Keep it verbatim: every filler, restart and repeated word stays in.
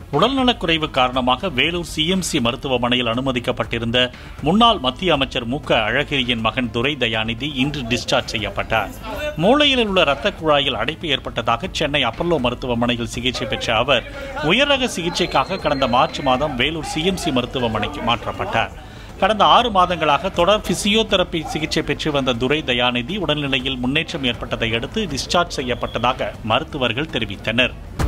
உடல்நலக்குறைவு காரணமாக வேலூர் சிஎம்சி மருத்துவமனையில் அனுமதிக்கப்பட்டிருந்த முன்னாள் மத்திய அமைச்சர் மு க அழகிரியின் மகன் துரை தயாநிதி இன்று டிஸ்சார்ஜ் செய்யப்பட்டார். மூளையில் உள்ள இரத்த குழாயில் அடைப்பு ஏற்பட்டதாக சென்னை அப்பல்லோ மருத்துவமனையில் சிகிச்சை பெற்ற அவர் உயர்ரக சிகிச்சைக்காக கடந்த மார்ச் மாதம் வேலூர் சிஎம்சி மருத்துவமனைக்கு மாற்றப்பட்டார். கடந்த ஆறு மாதங்களாக தொடர் பிசியோதெரபி சிகிச்சை பெற்று வந்த துரை தயாநிதி உடல்நிலையில் முன்னேற்றம் ஏற்பட்டதை அடுத்து டிஸ்சார்ஜ் செய்யப்பட்டதாக மருத்துவர்கள் தெரிவித்தனர்.